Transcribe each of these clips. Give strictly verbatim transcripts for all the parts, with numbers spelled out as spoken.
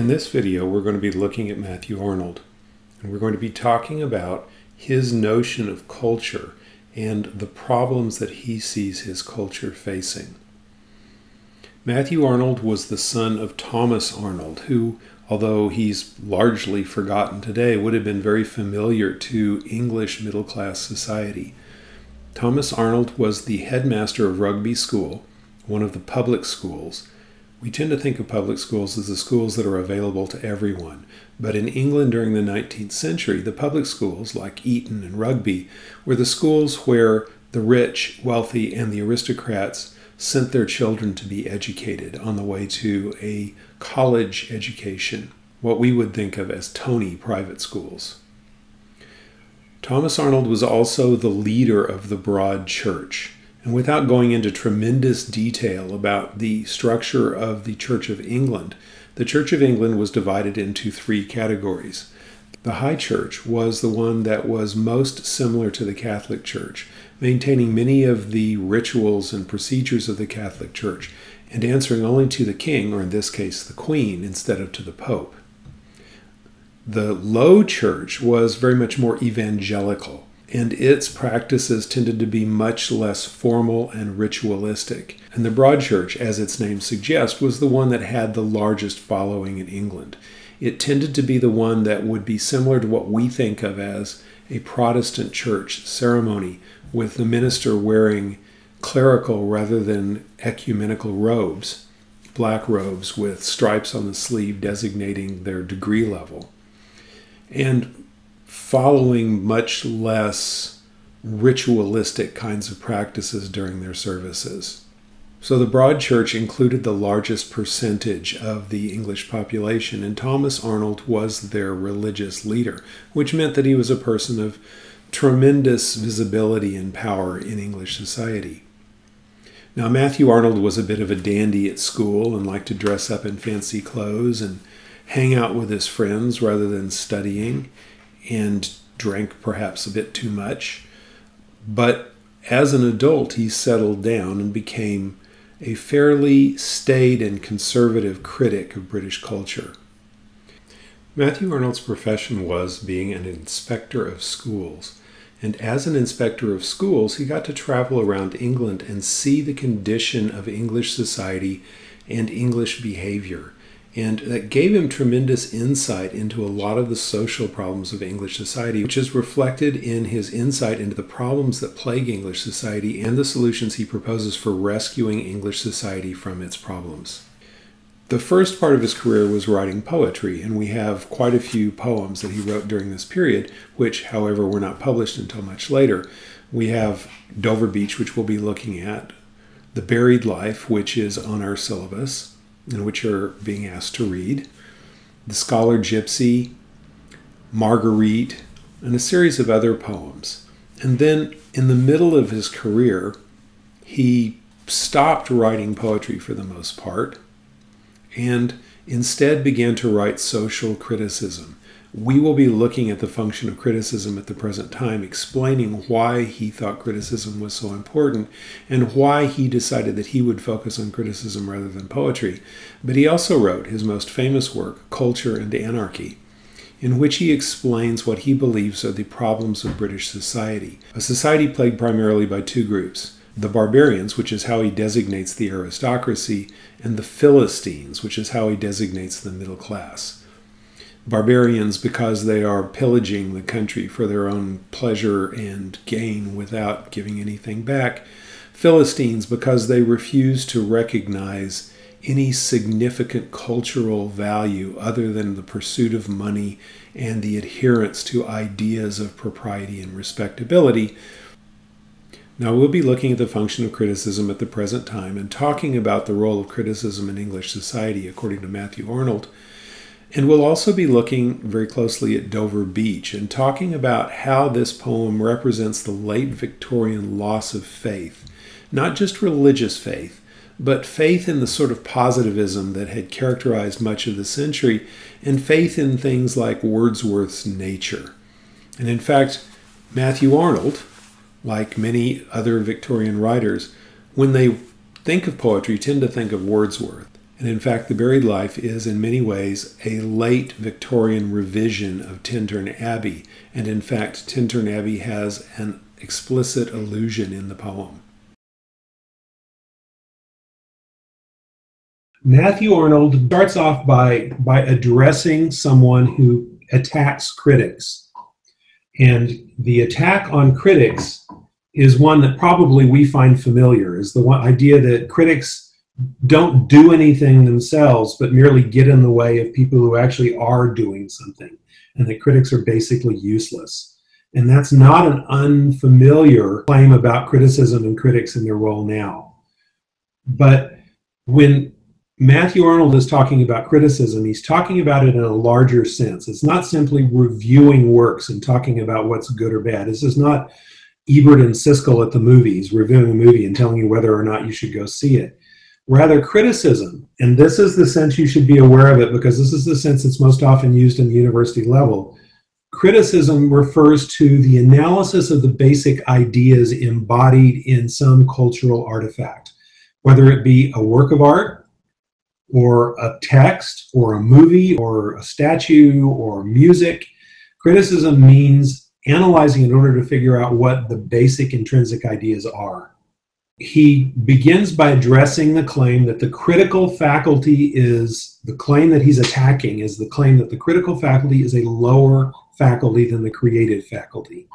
In this video, we're going to be looking at Matthew Arnold, and we're going to be talking about his notion of culture and the problems that he sees his culture facing. Matthew Arnold was the son of Thomas Arnold, who, although he's largely forgotten today, would have been very familiar to English middle-class society. Thomas Arnold was the headmaster of Rugby School, one of the public schools. We tend to think of public schools as the schools that are available to everyone. But in England during the nineteenth century, the public schools, like Eton and Rugby, were the schools where the rich, wealthy, and the aristocrats sent their children to be educated on the way to a college education, what we would think of as Tony private schools. Thomas Arnold was also the leader of the Broad Church. And without going into tremendous detail about the structure of the Church of England, the Church of England was divided into three categories. The High Church was the one that was most similar to the Catholic Church, maintaining many of the rituals and procedures of the Catholic Church, and answering only to the king, or in this case the queen, instead of to the pope. The Low Church was very much more evangelical, and its practices tended to be much less formal and ritualistic. And the Broad Church, as its name suggests, was the one that had the largest following in England. It tended to be the one that would be similar to what we think of as a Protestant church ceremony, with the minister wearing clerical rather than ecumenical robes, black robes with stripes on the sleeve designating their degree level, and following much less ritualistic kinds of practices during their services. So the Broad Church included the largest percentage of the English population, and Thomas Arnold was their religious leader, which meant that he was a person of tremendous visibility and power in English society. Now, Matthew Arnold was a bit of a dandy at school and liked to dress up in fancy clothes and hang out with his friends rather than studying, and drank perhaps a bit too much. But as an adult, he settled down and became a fairly staid and conservative critic of British culture. Matthew Arnold's profession was being an inspector of schools. And as an inspector of schools, he got to travel around England and see the condition of English society and English behavior. And that gave him tremendous insight into a lot of the social problems of English society, which is reflected in his insight into the problems that plague English society and the solutions he proposes for rescuing English society from its problems. The first part of his career was writing poetry, and we have quite a few poems that he wrote during this period, which, however, were not published until much later. We have Dover Beach, which we'll be looking at, The Buried Life, which is on our syllabus, and which you're being asked to read, The Scholar Gypsy, Marguerite, and a series of other poems. And then in the middle of his career, he stopped writing poetry for the most part and instead began to write social criticism. We will be looking at the function of criticism at the present time, explaining why he thought criticism was so important and why he decided that he would focus on criticism rather than poetry. But he also wrote his most famous work, Culture and Anarchy, in which he explains what he believes are the problems of British society, a society plagued primarily by two groups: the barbarians, which is how he designates the aristocracy, and the Philistines, which is how he designates the middle class. Barbarians because they are pillaging the country for their own pleasure and gain without giving anything back. Philistines because they refuse to recognize any significant cultural value other than the pursuit of money and the adherence to ideas of propriety and respectability. Now, we'll be looking at the function of criticism at the present time and talking about the role of criticism in English society according to Matthew Arnold. And we'll also be looking very closely at Dover Beach and talking about how this poem represents the late Victorian loss of faith, not just religious faith, but faith in the sort of positivism that had characterized much of the century, and faith in things like Wordsworth's nature. And in fact, Matthew Arnold, like many other Victorian writers, when they think of poetry, tend to think of Wordsworth. And in fact, The Buried Life is in many ways a late Victorian revision of Tintern Abbey. And in fact, Tintern Abbey has an explicit allusion in the poem. Matthew Arnold starts off by, by addressing someone who attacks critics. And the attack on critics is one that probably we find familiar, is the one idea that critics don't do anything themselves, but merely get in the way of people who actually are doing something, and that critics are basically useless. And that's not an unfamiliar claim about criticism and critics and their role now. But when Matthew Arnold is talking about criticism, he's talking about it in a larger sense. It's not simply reviewing works and talking about what's good or bad. This is not Ebert and Siskel at the movies, reviewing a movie and telling you whether or not you should go see it. Rather, criticism, and this is the sense you should be aware of it because this is the sense that's most often used in the university level. Criticism refers to the analysis of the basic ideas embodied in some cultural artifact, whether it be a work of art, or a text, or a movie, or a statue, or music. Criticism means analyzing in order to figure out what the basic intrinsic ideas are. He begins by addressing the claim that the critical faculty is, the claim that he's attacking is the claim that the critical faculty is a lower faculty than the creative faculty.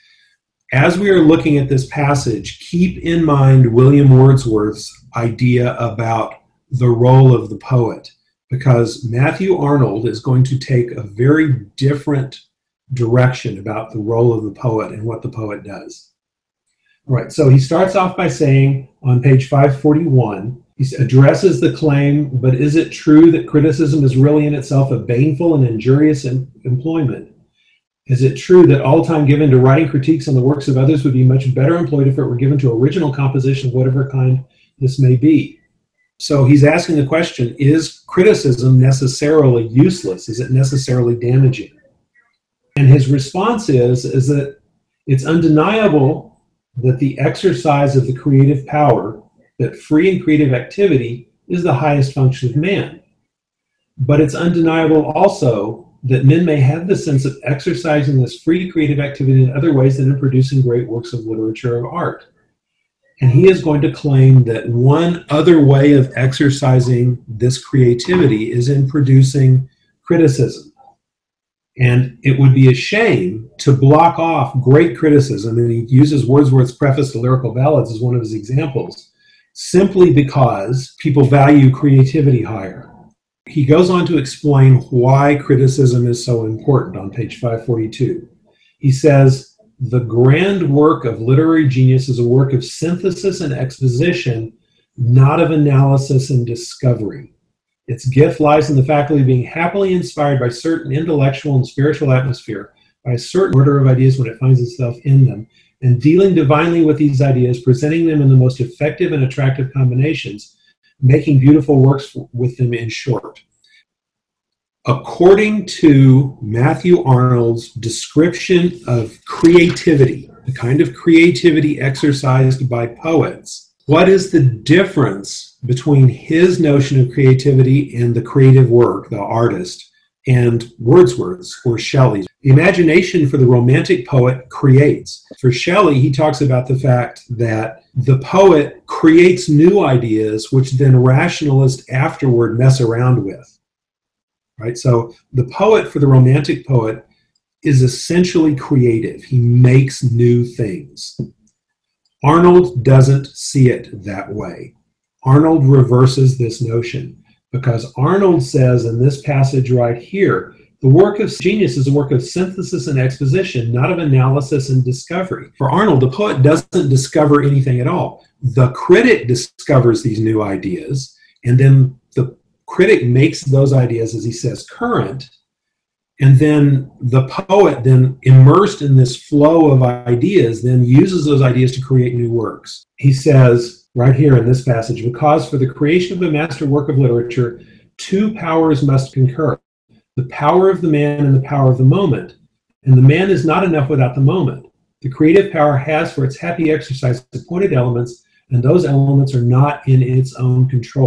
As we are looking at this passage, keep in mind William Wordsworth's idea about the role of the poet, because Matthew Arnold is going to take a very different direction about the role of the poet and what the poet does. All right, so he starts off by saying on page five forty-one, he addresses the claim, but is it true that criticism is really in itself a baneful and injurious em- employment? Is it true that all time given to writing critiques on the works of others would be much better employed if it were given to original composition of whatever kind this may be? So he's asking the question, is criticism necessarily useless? Is it necessarily damaging? And his response is, is that it's undeniable that the exercise of the creative power, that free and creative activity, is the highest function of man. But it's undeniable also that men may have the sense of exercising this free creative activity in other ways than in producing great works of literature or art. And he is going to claim that one other way of exercising this creativity is in producing criticism. And it would be a shame to block off great criticism, and he uses Wordsworth's preface to Lyrical Ballads as one of his examples, simply because people value creativity higher. He goes on to explain why criticism is so important on page five forty-two. He says, the grand work of literary genius is a work of synthesis and exposition, not of analysis and discovery. Its gift lies in the faculty of being happily inspired by certain intellectual and spiritual atmosphere, by a certain order of ideas when it finds itself in them, and dealing divinely with these ideas, presenting them in the most effective and attractive combinations, making beautiful works with them, in short. According to Matthew Arnold's description of creativity, the kind of creativity exercised by poets, what is the difference between his notion of creativity and the creative work, the artist, and Wordsworth's or Shelley's? The imagination for the romantic poet creates. For Shelley, he talks about the fact that the poet creates new ideas which then rationalists afterward mess around with. Right? So the poet for the romantic poet is essentially creative. He makes new things. Arnold doesn't see it that way. Arnold reverses this notion because Arnold says in this passage right here, the work of genius is a work of synthesis and exposition, not of analysis and discovery. For Arnold, the poet doesn't discover anything at all. The critic discovers these new ideas, and then the critic makes those ideas, as he says, current, and then the poet, then immersed in this flow of ideas, then uses those ideas to create new works. He says right here in this passage, because for the creation of a master work of literature, two powers must concur, the power of the man and the power of the moment. And the man is not enough without the moment. The creative power has for its happy exercise appointed elements, and those elements are not in its own control.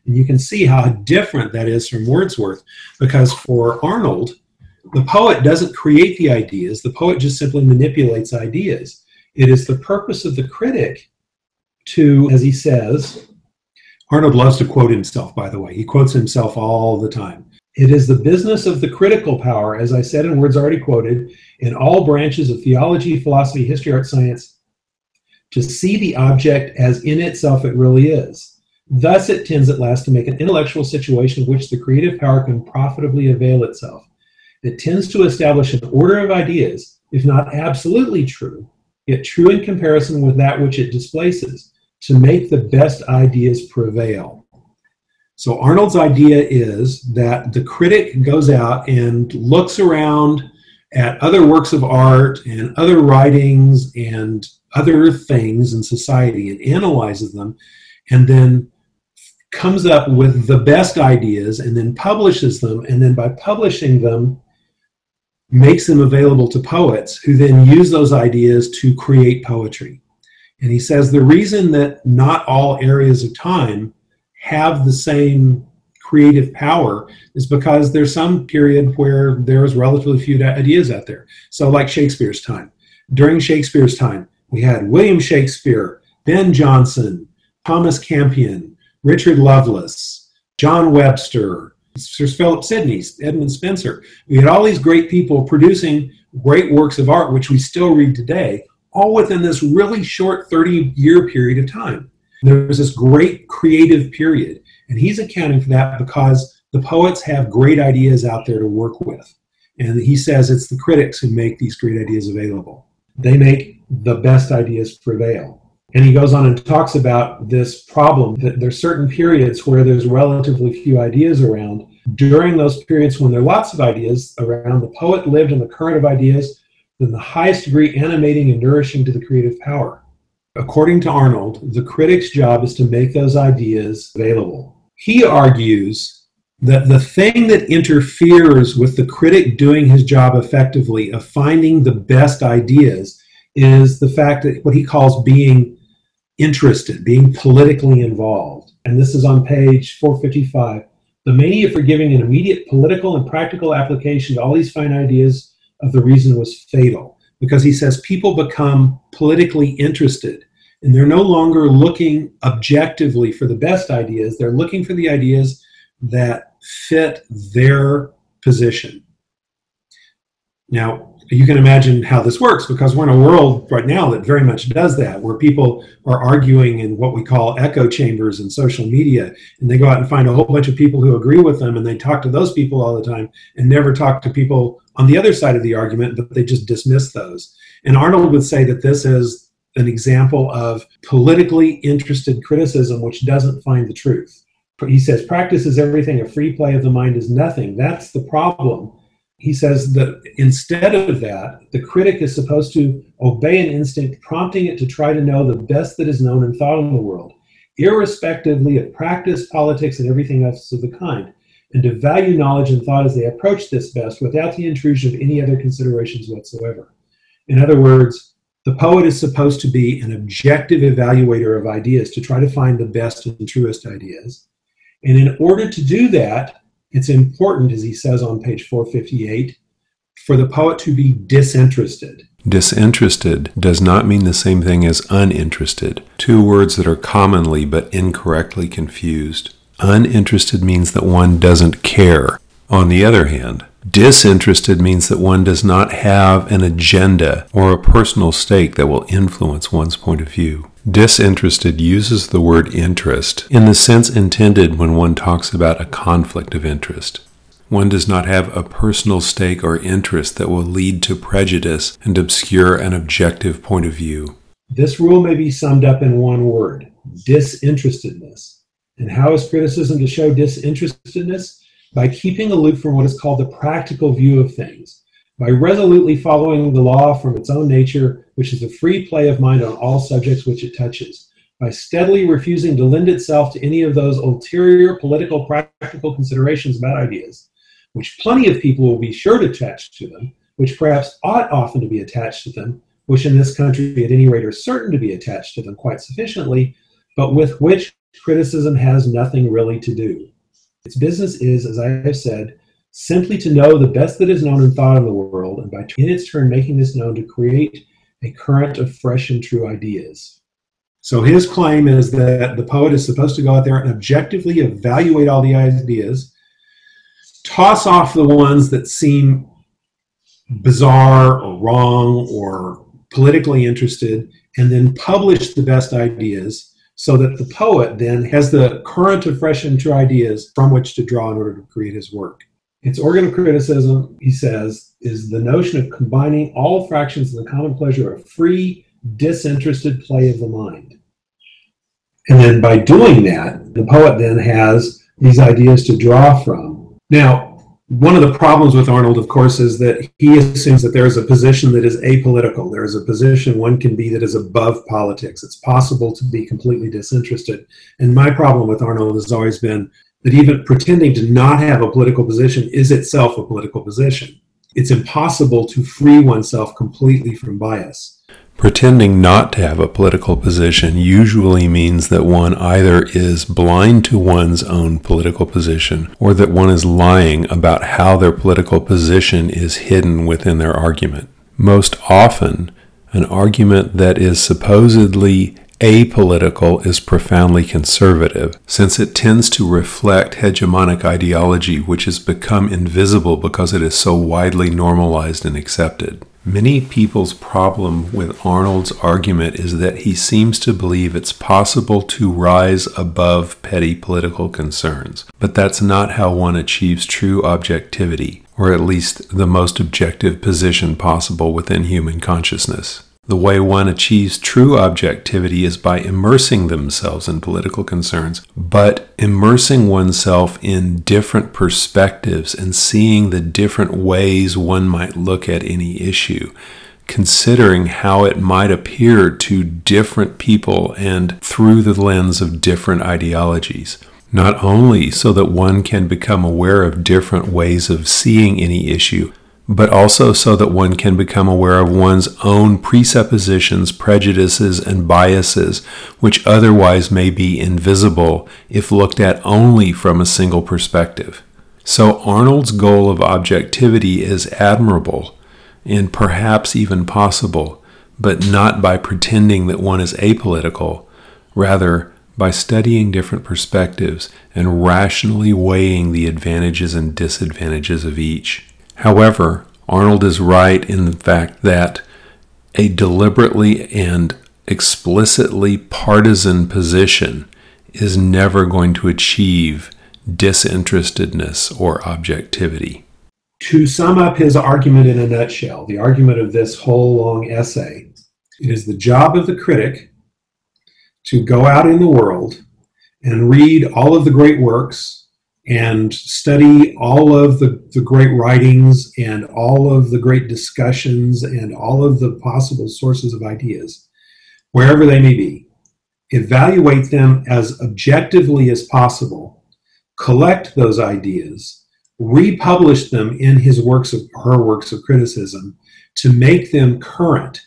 And you can see how different that is from Wordsworth, because for Arnold, the poet doesn't create the ideas. The poet just simply manipulates ideas. It is the purpose of the critic to, as he says, Arnold loves to quote himself, by the way. He quotes himself all the time. It is the business of the critical power, as I said in words already quoted, in all branches of theology, philosophy, history, art, science, to see the object as in itself it really is. Thus it tends at last to make an intellectual situation of which the creative power can profitably avail itself. It tends to establish an order of ideas, if not absolutely true, yet true in comparison with that which it displaces, to make the best ideas prevail. So Arnold's idea is that the critic goes out and looks around at other works of art and other writings and other things in society and analyzes them, and then comes up with the best ideas and then publishes them, and then by publishing them makes them available to poets who then use those ideas to create poetry. And he says the reason that not all areas of time have the same creative power is because there's some period where there's relatively few ideas out there. So like Shakespeare's time. During Shakespeare's time, we had William Shakespeare, Ben Jonson, Thomas Campion, Richard Lovelace, John Webster, Sir Philip Sidney, Edmund Spenser. We had all these great people producing great works of art, which we still read today, all within this really short thirty-year period of time. There was this great creative period, and he's accounting for that because the poets have great ideas out there to work with. And he says it's the critics who make these great ideas available. They make the best ideas prevail. And he goes on and talks about this problem, that there's certain periods where there's relatively few ideas around. During those periods when there are lots of ideas around, the poet lived in the current of ideas in the highest degree animating and nourishing to the creative power. According to Arnold, the critic's job is to make those ideas available. He argues that the thing that interferes with the critic doing his job effectively of finding the best ideas is the fact that what he calls being interested, being politically involved. And this is on page four fifty-five. The mania for giving an immediate political and practical application to all these fine ideas of the reason was fatal, because he says people become politically interested and they're no longer looking objectively for the best ideas. They're looking for the ideas that fit their position. Now, you can imagine how this works, because we're in a world right now that very much does that, where people are arguing in what we call echo chambers in social media, and they go out and find a whole bunch of people who agree with them, and they talk to those people all the time and never talk to people on the other side of the argument, but they just dismiss those. And Arnold would say that this is an example of politically interested criticism which doesn't find the truth. He says, practice is everything, a free play of the mind is nothing. That's the problem. He says that instead of that, the critic is supposed to obey an instinct, prompting it to try to know the best that is known and thought in the world, irrespectively of practice, politics, and everything else of the kind, and to value knowledge and thought as they approach this best without the intrusion of any other considerations whatsoever. In other words, the poet is supposed to be an objective evaluator of ideas to try to find the best and truest ideas. And in order to do that, it's important, as he says on page four fifty-eight, for the poet to be disinterested. Disinterested does not mean the same thing as uninterested, two words that are commonly but incorrectly confused. Uninterested means that one doesn't care. On the other hand, disinterested means that one does not have an agenda or a personal stake that will influence one's point of view. Disinterested uses the word interest in the sense intended when one talks about a conflict of interest. One does not have a personal stake or interest that will lead to prejudice and obscure an objective point of view. This rule may be summed up in one word: disinterestedness. And how is criticism to show disinterestedness? By keeping aloof from what is called the practical view of things, by resolutely following the law from its own nature, which is a free play of mind on all subjects which it touches, by steadily refusing to lend itself to any of those ulterior political practical considerations about ideas, which plenty of people will be sure to attach to them, which perhaps ought often to be attached to them, which in this country at any rate are certain to be attached to them quite sufficiently, but with which criticism has nothing really to do. Its business is, as I have said, simply to know the best that is known and thought in the world, and by in its turn making this known to create a current of fresh and true ideas. So his claim is that the poet is supposed to go out there and objectively evaluate all the ideas, toss off the ones that seem bizarre or wrong or politically interested, and then publish the best ideas so that the poet then has the current of fresh and true ideas from which to draw in order to create his work. Its organ of criticism, he says, is the notion of combining all fractions of the common pleasure of free, disinterested play of the mind. And then by doing that, the poet then has these ideas to draw from. Now, one of the problems with Arnold, of course, is that he assumes that there is a position that is apolitical. There is a position one can be that is above politics. It's possible to be completely disinterested. And my problem with Arnold has always been that even pretending to not have a political position is itself a political position. It's impossible to free oneself completely from bias. Pretending not to have a political position usually means that one either is blind to one's own political position or that one is lying about how their political position is hidden within their argument. Most often, an argument that is supposedly apolitical is profoundly conservative, since it tends to reflect hegemonic ideology which has become invisible because it is so widely normalized and accepted. Many people's problem with Arnold's argument is that he seems to believe it's possible to rise above petty political concerns, but that's not how one achieves true objectivity, or at least the most objective position possible within human consciousness. The way one achieves true objectivity is by immersing themselves in political concerns, but immersing oneself in different perspectives and seeing the different ways one might look at any issue, considering how it might appear to different people and through the lens of different ideologies. Not only so that one can become aware of different ways of seeing any issue, but also so that one can become aware of one's own presuppositions, prejudices, and biases, which otherwise may be invisible if looked at only from a single perspective. So Arnold's goal of objectivity is admirable, and perhaps even possible, but not by pretending that one is apolitical, rather by studying different perspectives and rationally weighing the advantages and disadvantages of each. However, Arnold is right in the fact that a deliberately and explicitly partisan position is never going to achieve disinterestedness or objectivity. To sum up his argument in a nutshell, the argument of this whole long essay, it is the job of the critic to go out in the world and read all of the great works and study all of the, the great writings and all of the great discussions and all of the possible sources of ideas, wherever they may be. Evaluate them as objectively as possible, collect those ideas, republish them in his works of her works of criticism to make them current.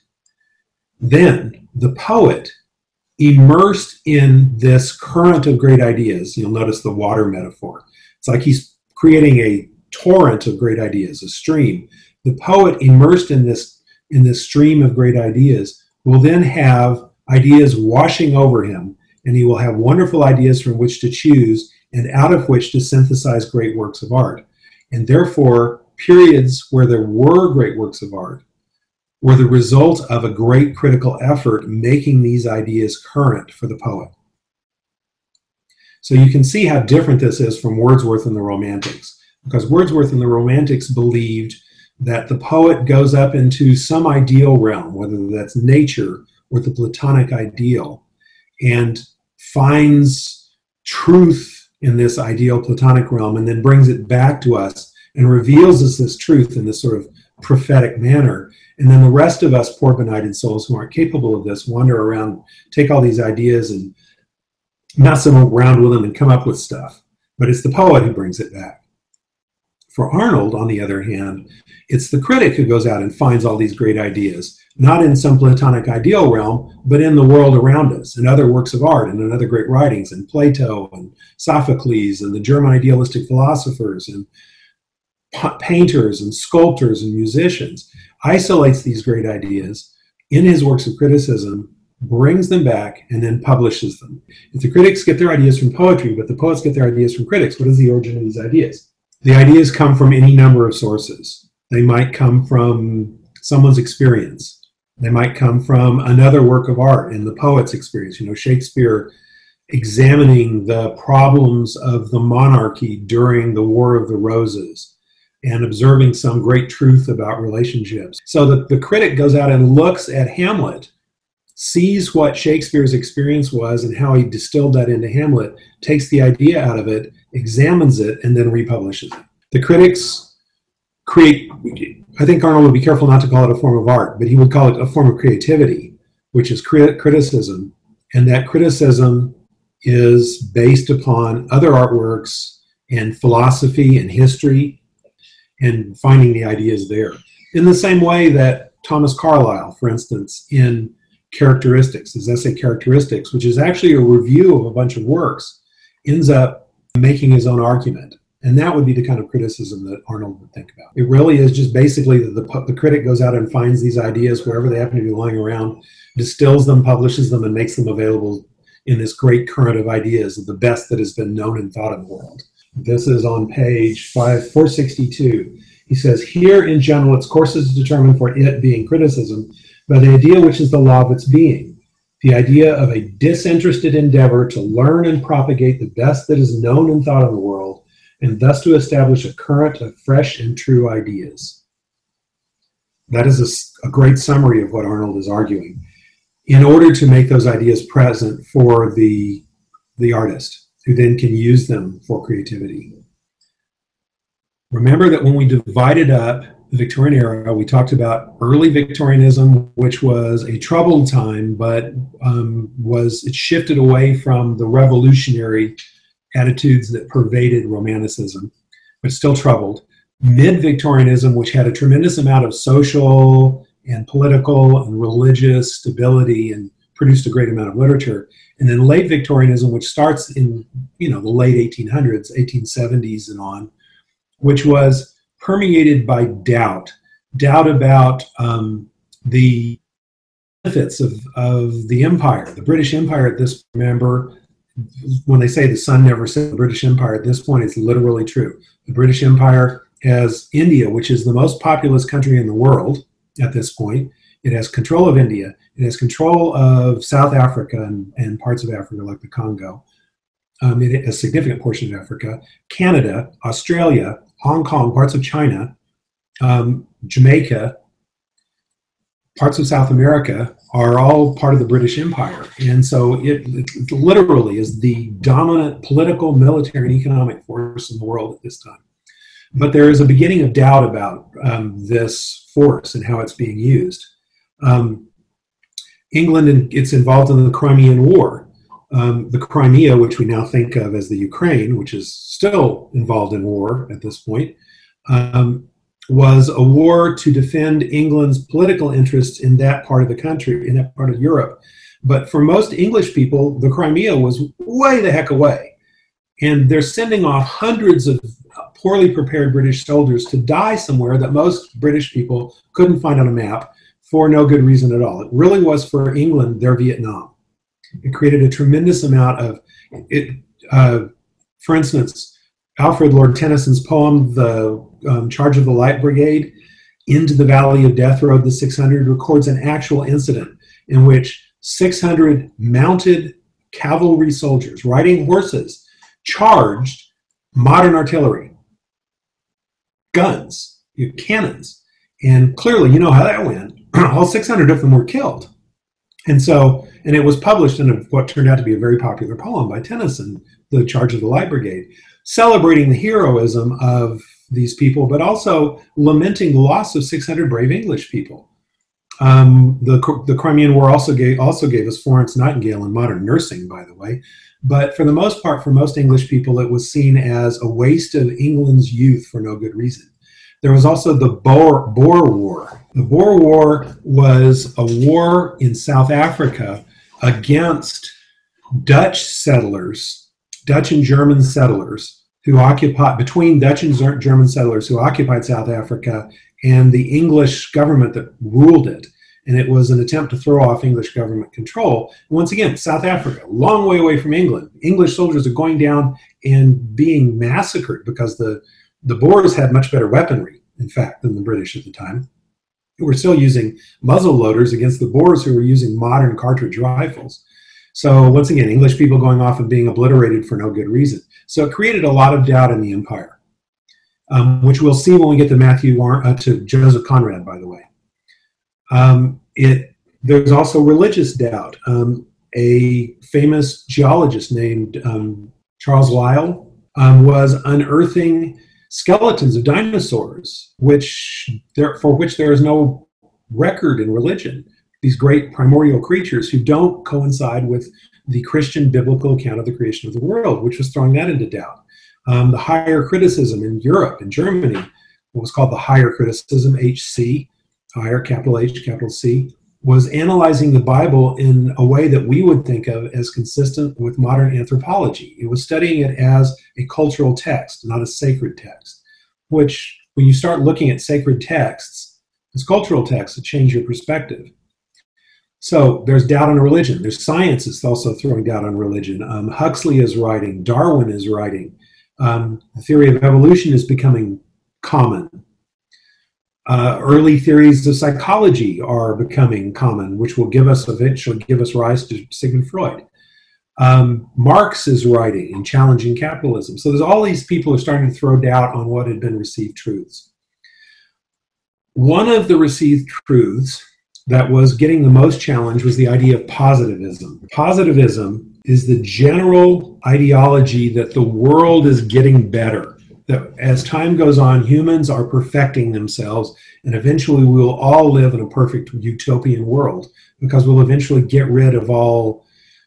Then the poet, immersed in this current of great ideas, you'll notice the water metaphor. It's like he's creating a torrent of great ideas, a stream. The poet immersed in this, in this stream of great ideas will then have ideas washing over him, and he will have wonderful ideas from which to choose and out of which to synthesize great works of art. And therefore, periods where there were great works of art were the result of a great critical effort making these ideas current for the poet. So you can see how different this is from Wordsworth and the Romantics, because Wordsworth and the Romantics believed that the poet goes up into some ideal realm, whether that's nature or the Platonic ideal, and finds truth in this ideal Platonic realm and then brings it back to us and reveals us this truth in this sort of prophetic manner. And then the rest of us poor benighted souls who aren't capable of this wander around, take all these ideas and mess them around with them and come up with stuff. But it's the poet who brings it back. For Arnold, on the other hand, it's the critic who goes out and finds all these great ideas, not in some Platonic ideal realm, but in the world around us, and other works of art, and in other great writings, and Plato, and Sophocles, and the German idealistic philosophers, and painters, and sculptors, and musicians, isolates these great ideas in his works of criticism, brings them back, and then publishes them. If the critics get their ideas from poetry, but the poets get their ideas from critics, what is the origin of these ideas? The ideas come from any number of sources. They might come from someone's experience. They might come from another work of art in the poet's experience. You know, Shakespeare examining the problems of the monarchy during the War of the Roses and observing some great truth about relationships. So that the critic goes out and looks at Hamlet, sees what Shakespeare's experience was and how he distilled that into Hamlet, takes the idea out of it, examines it, and then republishes it. The critics create, I think Arnold would be careful not to call it a form of art, but he would call it a form of creativity, which is crit- criticism. And that criticism is based upon other artworks and philosophy and history and finding the ideas there. In the same way that Thomas Carlyle, for instance, in Characteristics, his essay Characteristics, which is actually a review of a bunch of works, ends up making his own argument. And that would be the kind of criticism that Arnold would think about. It really is just basically that the, the critic goes out and finds these ideas wherever they happen to be lying around, distills them, publishes them, and makes them available in this great current of ideas of the best that has been known and thought in the world. This is on page five, four sixty-two. He says, here in general, its course is determined for it being criticism by the idea which is the law of its being, the idea of a disinterested endeavor to learn and propagate the best that is known and thought in the world, and thus to establish a current of fresh and true ideas. That is a, a great summary of what Arnold is arguing, in order to make those ideas present for the, the artist, who then can use them for creativity. Remember that when we divided up the Victorian era, we talked about early Victorianism, which was a troubled time, but um, was it shifted away from the revolutionary attitudes that pervaded Romanticism, but still troubled. Mid-Victorianism, which had a tremendous amount of social and political and religious stability and produced a great amount of literature. And then late Victorianism, which starts in, you know, the late eighteen hundreds, eighteen seventies and on, which was permeated by doubt, doubt about um, the benefits of, of the empire. The British Empire at this, remember, when they say the sun never set the British Empire, at this point, it's literally true. The British Empire has India, which is the most populous country in the world at this point. It has control of India. It has control of South Africa and, and parts of Africa like the Congo. Um, it has a significant portion of Africa. Canada, Australia, Hong Kong, parts of China, um, Jamaica, parts of South America are all part of the British Empire. And so it, it literally is the dominant political, military, and economic force in the world at this time. But there is a beginning of doubt about um, this force and how it's being used. Um, England gets involved in the Crimean War. Um, the Crimea, which we now think of as the Ukraine, which is still involved in war at this point, um, was a war to defend England's political interests in that part of the country, in that part of Europe. But for most English people, the Crimea was way the heck away. And they're sending off hundreds of poorly prepared British soldiers to die somewhere that most British people couldn't find on a map for no good reason at all. It really was for England, their Vietnam. It created a tremendous amount of, it. Uh, for instance, Alfred Lord Tennyson's poem, The um, Charge of the Light Brigade, Into the Valley of Death Road the six hundred, records an actual incident in which six hundred mounted cavalry soldiers riding horses charged modern artillery, guns, cannons. And clearly, you know how that went. All six hundred of them were killed. And so, and it was published in a, what turned out to be a very popular poem by Tennyson, The Charge of the Light Brigade, celebrating the heroism of these people, but also lamenting the loss of six hundred brave English people. Um, the, the Crimean War also gave, also gave us Florence Nightingale in modern nursing, by the way. But for the most part, for most English people, it was seen as a waste of England's youth for no good reason. There was also the Boer, Boer War. The Boer War was a war in South Africa against Dutch settlers, Dutch and German settlers who occupied, between Dutch and German settlers who occupied South Africa and the English government that ruled it. And it was an attempt to throw off English government control. And once again, South Africa, a long way away from England. English soldiers are going down and being massacred because the, the Boers had much better weaponry, in fact, than the British at the time, who were still using muzzle loaders against the Boers who were using modern cartridge rifles. So once again, English people going off and being obliterated for no good reason. So it created a lot of doubt in the empire, um, which we'll see when we get to Matthew Ar- uh, to Joseph Conrad, by the way. Um, it, there's also religious doubt. Um, a famous geologist named um, Charles Lyell um, was unearthing skeletons of dinosaurs, which there, for which there is no record in religion. These great primordial creatures who don't coincide with the Christian biblical account of the creation of the world, which was throwing that into doubt. Um, the higher criticism in Europe, in Germany, what was called the higher criticism, H C, higher, capital H, capital C, was analyzing the Bible in a way that we would think of as consistent with modern anthropology. It was studying it as a cultural text, not a sacred text, which when you start looking at sacred texts as cultural texts, it changes your perspective. So there's doubt on religion. There's science is also throwing doubt on religion. Um, Huxley is writing. Darwin is writing. Um, the theory of evolution is becoming common. Uh, early theories of psychology are becoming common, which will give us eventually give us rise to Sigmund Freud. Um, Marx is writing and challenging capitalism. So there's all these people are starting to throw doubt on what had been received truths. One of the received truths that was getting the most challenge was the idea of positivism. Positivism is the general ideology that the world is getting better. That as time goes on, humans are perfecting themselves, and eventually we will all live in a perfect utopian world because we'll eventually get rid of all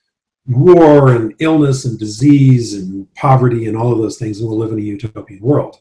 war and illness and disease and poverty and all of those things, and we'll live in a utopian world.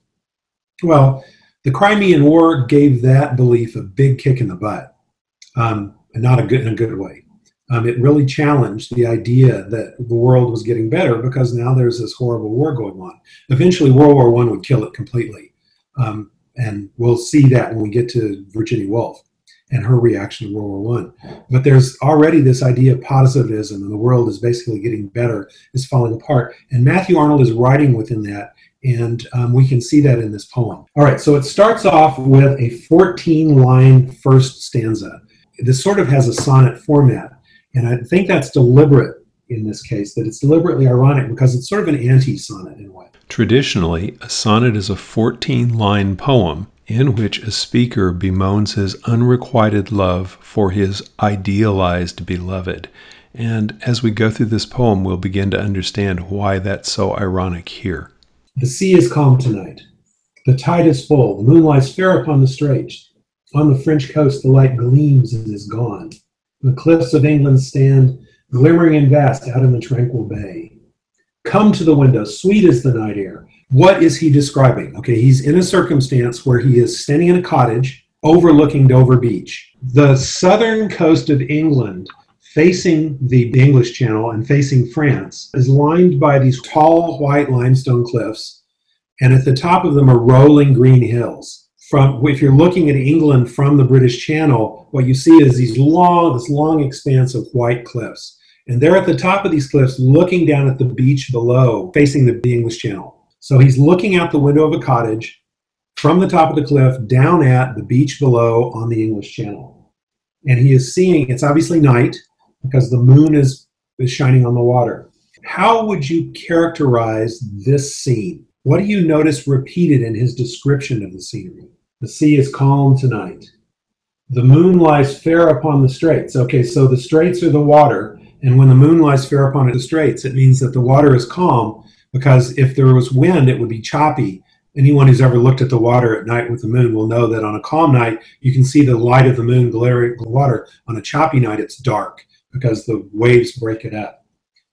Well, the Crimean War gave that belief a big kick in the butt, um, and not a good, in a good way. Um, it really challenged the idea that the world was getting better because now there's this horrible war going on. Eventually, World War One would kill it completely. Um, and we'll see that when we get to Virginia Woolf and her reaction to World War One. But there's already this idea of positivism, and the world is basically getting better, is falling apart. And Matthew Arnold is writing within that, and um, we can see that in this poem. All right, so it starts off with a fourteen-line first stanza. This sort of has a sonnet format. And I think that's deliberate in this case, that it's deliberately ironic because it's sort of an anti-sonnet in a way. Traditionally, a sonnet is a fourteen-line poem in which a speaker bemoans his unrequited love for his idealized beloved. And as we go through this poem, we'll begin to understand why that's so ironic here. The sea is calm tonight. The tide is full. The moon lies fair upon the straits. On the French coast, the light gleams and is gone. The cliffs of England stand glimmering and vast out in the tranquil bay. Come to the window, sweet is the night air. What is he describing? Okay, he's in a circumstance where he is standing in a cottage overlooking Dover Beach. The southern coast of England, facing the English Channel and facing France, is lined by these tall white limestone cliffs, and at the top of them are rolling green hills. From, if you're looking at England from the British Channel, what you see is these long, this long expanse of white cliffs. And they're at the top of these cliffs looking down at the beach below, facing the English Channel. So he's looking out the window of a cottage from the top of the cliff down at the beach below on the English Channel. And he is seeing, it's obviously night because the moon is, is shining on the water. How would you characterize this scene? What do you notice repeated in his description of the scenery? The sea is calm tonight. The moon lies fair upon the straits. Okay, so the straits are the water, and when the moon lies fair upon the straits, it means that the water is calm, because if there was wind, it would be choppy. Anyone who's ever looked at the water at night with the moon will know that on a calm night, you can see the light of the moon glaring on the water. On a choppy night, it's dark, because the waves break it up.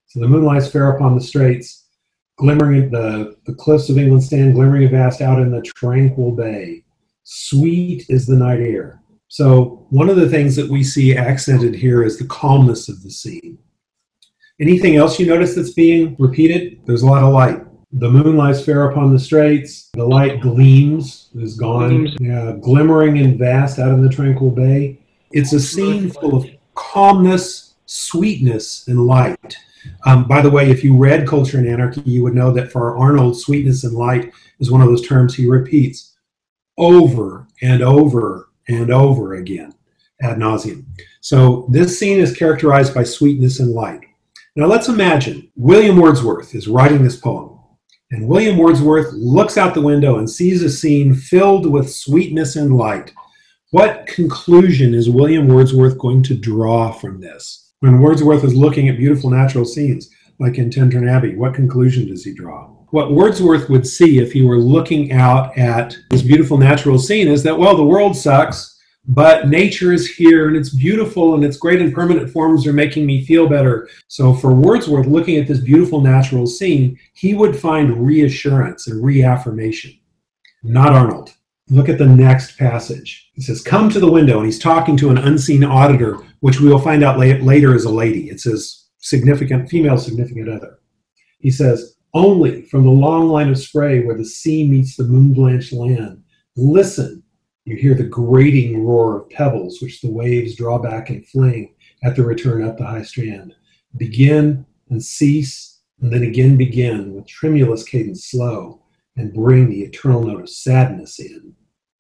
So the moon lies fair upon the straits, glimmering, the, the cliffs of England stand glimmering and vast out in the tranquil bay. Sweet is the night air. So one of the things that we see accented here is the calmness of the scene. Anything else you notice that's being repeated? There's a lot of light. The moon lies fair upon the straits. The light gleams, is gone. Yeah, glimmering and vast out in the tranquil bay. It's a scene full of calmness, sweetness, and light. Um, by the way, if you read Culture and Anarchy, you would know that for Arnold, sweetness and light is one of those terms he repeats over and over and over again, ad nauseum. So this scene is characterized by sweetness and light. Now let's imagine William Wordsworth is writing this poem. And William Wordsworth looks out the window and sees a scene filled with sweetness and light. What conclusion is William Wordsworth going to draw from this? When Wordsworth is looking at beautiful natural scenes, like in Tintern Abbey, what conclusion does he draw? What Wordsworth would see if he were looking out at this beautiful natural scene is that, well, the world sucks, but nature is here, and it's beautiful, and its great and permanent forms are making me feel better. So for Wordsworth, looking at this beautiful natural scene, he would find reassurance and reaffirmation. Not Arnold. Look at the next passage. It says, come to the window, and he's talking to an unseen auditor, which we will find out later is a lady. It's his significant, female significant other. He says, only from the long line of spray where the sea meets the moon-blanched land, listen. You hear the grating roar of pebbles, which the waves draw back and fling at the return up the high strand. Begin and cease, and then again begin with tremulous cadence slow, and bring the eternal note of sadness in.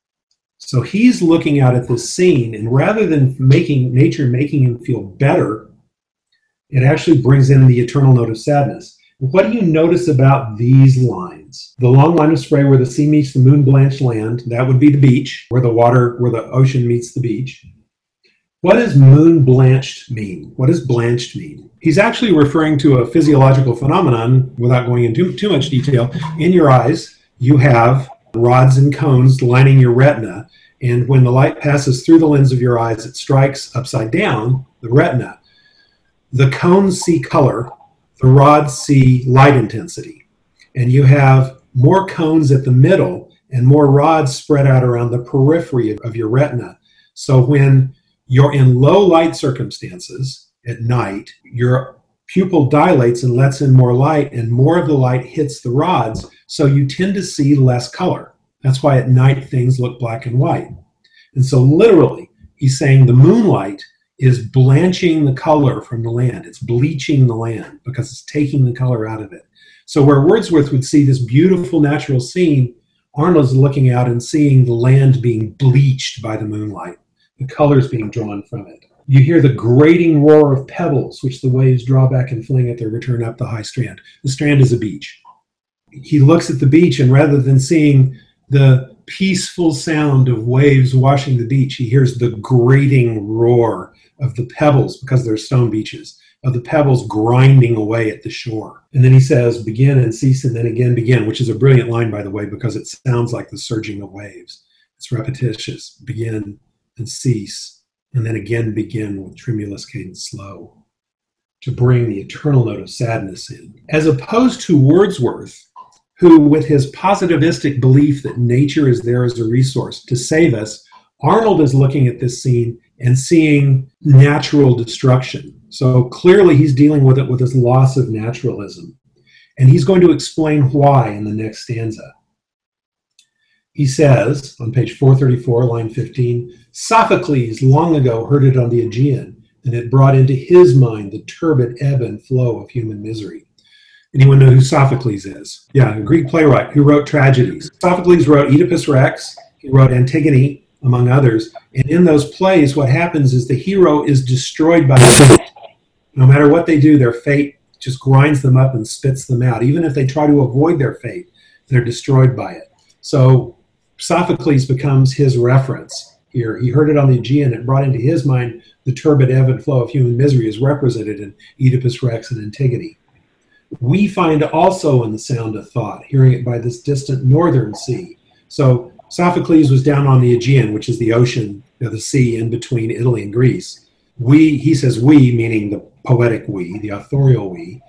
So he's looking out at this scene, and rather than making nature making him feel better, it actually brings in the eternal note of sadness. What do you notice about these lines? The long line of spray where the sea meets the moon-blanched land, that would be the beach, where the water, where the ocean meets the beach. What does moon-blanched mean? What does blanched mean? He's actually referring to a physiological phenomenon, without going into too much detail. In your eyes, you have rods and cones lining your retina, and when the light passes through the lens of your eyes, it strikes upside down the retina. The cones see color, the rods see light intensity, and you have more cones at the middle and more rods spread out around the periphery of your retina. So when you're in low light circumstances at night, your pupil dilates and lets in more light, and more of the light hits the rods, so you tend to see less color. That's why at night things look black and white. And so literally, he's saying the moonlight is blanching the color from the land. It's bleaching the land because it's taking the color out of it. So where Wordsworth would see this beautiful natural scene, Arnold's looking out and seeing the land being bleached by the moonlight, the colors being drawn from it. You hear the grating roar of pebbles, which the waves draw back and fling at their return up the high strand. The strand is a beach. He looks at the beach, and rather than seeing the peaceful sound of waves washing the beach, he hears the grating roar of the pebbles, because they're stone beaches, of the pebbles grinding away at the shore. And then he says, begin and cease, and then again begin, which is a brilliant line, by the way, because it sounds like the surging of waves. It's repetitious. Begin and cease, and then again begin with tremulous cadence slow, to bring the eternal note of sadness in. As opposed to Wordsworth, who, with his positivistic belief that nature is there as a resource to save us, Arnold is looking at this scene and seeing natural destruction. So clearly he's dealing with it with this loss of naturalism. And he's going to explain why in the next stanza. He says, on page four thirty-four, line fifteen, Sophocles long ago heard it on the Aegean, and it brought into his mind the turbid ebb and flow of human misery. Anyone know who Sophocles is? Yeah, a Greek playwright who wrote tragedies. Sophocles wrote Oedipus Rex, he wrote Antigone, among others. And in those plays, what happens is the hero is destroyed by fate. No matter what they do, their fate just grinds them up and spits them out. Even if they try to avoid their fate, they're destroyed by it. So Sophocles becomes his reference here. He heard it on the Aegean and brought into his mind the turbid ebb and flow of human misery as represented in Oedipus Rex and Antigone. We find also in the sound of thought, hearing it by this distant northern sea. So Sophocles was down on the Aegean, which is the ocean, you know, the sea in between Italy and Greece. We, he says we, meaning the poetic we, the authorial we.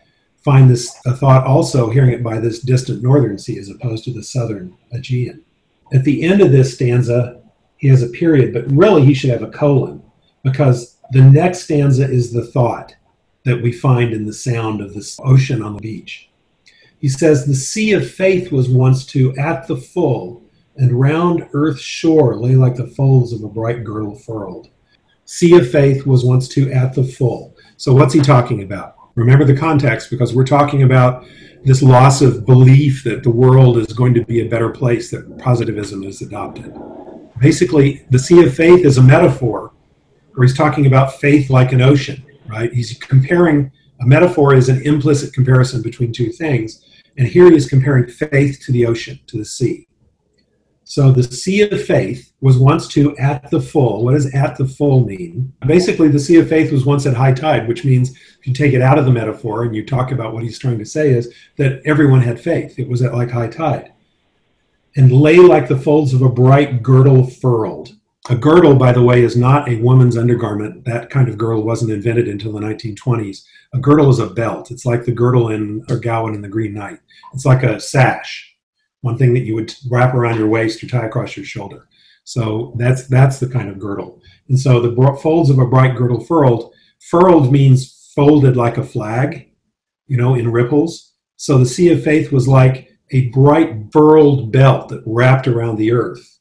find this a thought also hearing it by this distant northern sea as opposed to the southern Aegean. At the end of this stanza, he has a period, but really he should have a colon, because the next stanza is the thought that we find in the sound of this ocean on the beach. He says, the sea of faith was once to at the full, and round earth's shore lay like the folds of a bright girdle furled. Sea of faith was once to at the full. So what's he talking about? Remember the context, because we're talking about this loss of belief that the world is going to be a better place that positivism has adopted. Basically, the sea of faith is a metaphor where he's talking about faith like an ocean, right? He's comparing, a metaphor is an implicit comparison between two things, and here he's comparing faith to the ocean, to the sea. So the sea of faith was once to at the full. What does at the full mean? Basically, the sea of faith was once at high tide, which means if you take it out of the metaphor and you talk about what he's trying to say is that everyone had faith. It was at like high tide. And lay like the folds of a bright girdle furled. A girdle, by the way, is not a woman's undergarment. That kind of girdle wasn't invented until the nineteen twenties. A girdle is a belt. It's like the girdle in Sir Gawain in the Green Knight. It's like a sash. One thing that you would wrap around your waist or tie across your shoulder. So that's that's the kind of girdle. And so the folds of a bright girdle furled. Furled means folded like a flag, you know, in ripples. So the sea of faith was like a bright furled belt that wrapped around the earth.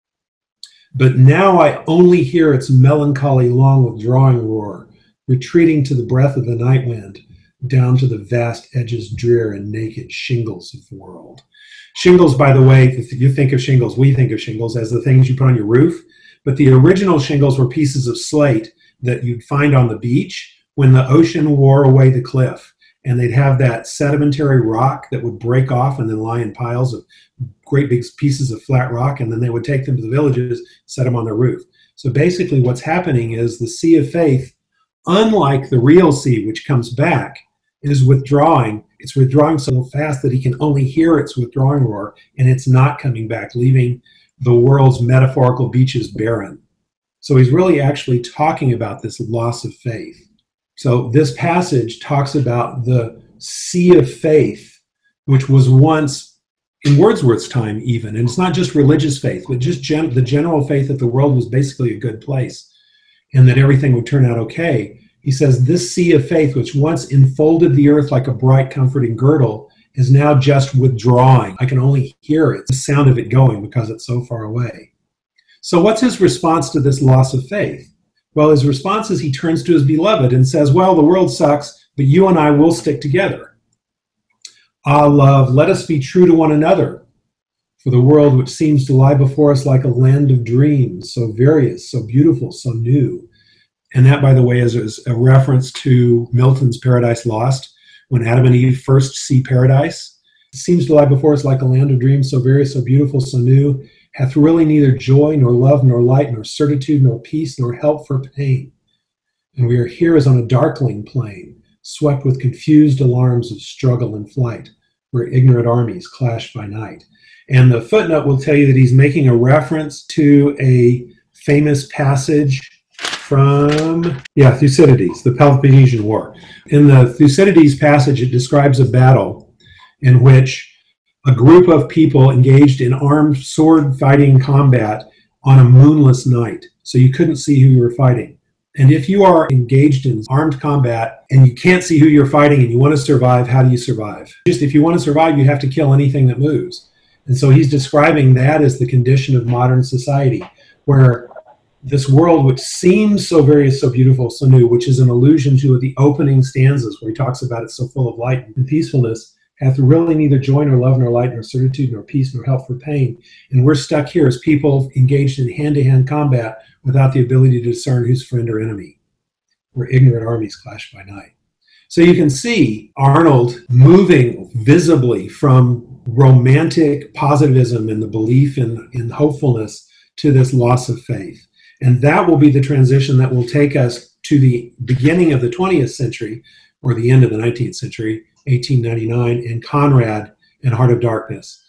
But now I only hear its melancholy long withdrawing roar, retreating to the breath of the night wind, down to the vast edges drear and naked shingles of the world. Shingles, by the way, if you think of shingles, we think of shingles as the things you put on your roof, but the original shingles were pieces of slate that you'd find on the beach when the ocean wore away the cliff, and they'd have that sedimentary rock that would break off and then lie in piles of great big pieces of flat rock, and then they would take them to the villages, set them on their roof. So basically what's happening is the sea of faith, unlike the real sea, which comes back, is withdrawing. It's withdrawing so fast that he can only hear its withdrawing roar, and it's not coming back, leaving the world's metaphorical beaches barren. So he's really actually talking about this loss of faith. So this passage talks about the sea of faith, which was once, in Wordsworth's time even, and it's not just religious faith, but just gen- the general faith that the world was basically a good place and that everything would turn out okay. He says, this sea of faith, which once enfolded the earth like a bright, comforting girdle, is now just withdrawing. I can only hear it, the sound of it going, because it's so far away. So what's his response to this loss of faith? Well, his response is he turns to his beloved and says, well, the world sucks, but you and I will stick together. Ah, love, let us be true to one another. For the world which seems to lie before us like a land of dreams, so various, so beautiful, so new. And that, by the way, is, is a reference to Milton's Paradise Lost, when Adam and Eve first see paradise. It seems to lie before us like a land of dreams, so various, so beautiful, so new, hath really neither joy, nor love, nor light, nor certitude, nor peace, nor help for pain. And we are here as on a darkling plain, swept with confused alarms of struggle and flight, where ignorant armies clash by night. And the footnote will tell you that he's making a reference to a famous passage from, yeah, Thucydides, the Peloponnesian War. In the Thucydides passage, it describes a battle in which a group of people engaged in armed sword-fighting combat on a moonless night. So you couldn't see who you were fighting. And if you are engaged in armed combat and you can't see who you're fighting and you want to survive, how do you survive? Just if you want to survive, you have to kill anything that moves. And so he's describing that as the condition of modern society, where this world, which seems so various, so beautiful, so new, which is an allusion to the opening stanzas where he talks about it so full of light and peacefulness, hath really neither joy nor love nor light nor certitude nor peace nor help for pain. And we're stuck here as people engaged in hand-to-hand combat without the ability to discern who's friend or enemy, where ignorant armies clash by night. So you can see Arnold moving visibly from romantic positivism and the belief in, in hopefulness to this loss of faith. And that will be the transition that will take us to the beginning of the twentieth century, or the end of the nineteenth century, eighteen ninety-nine, and Conrad and Heart of Darkness.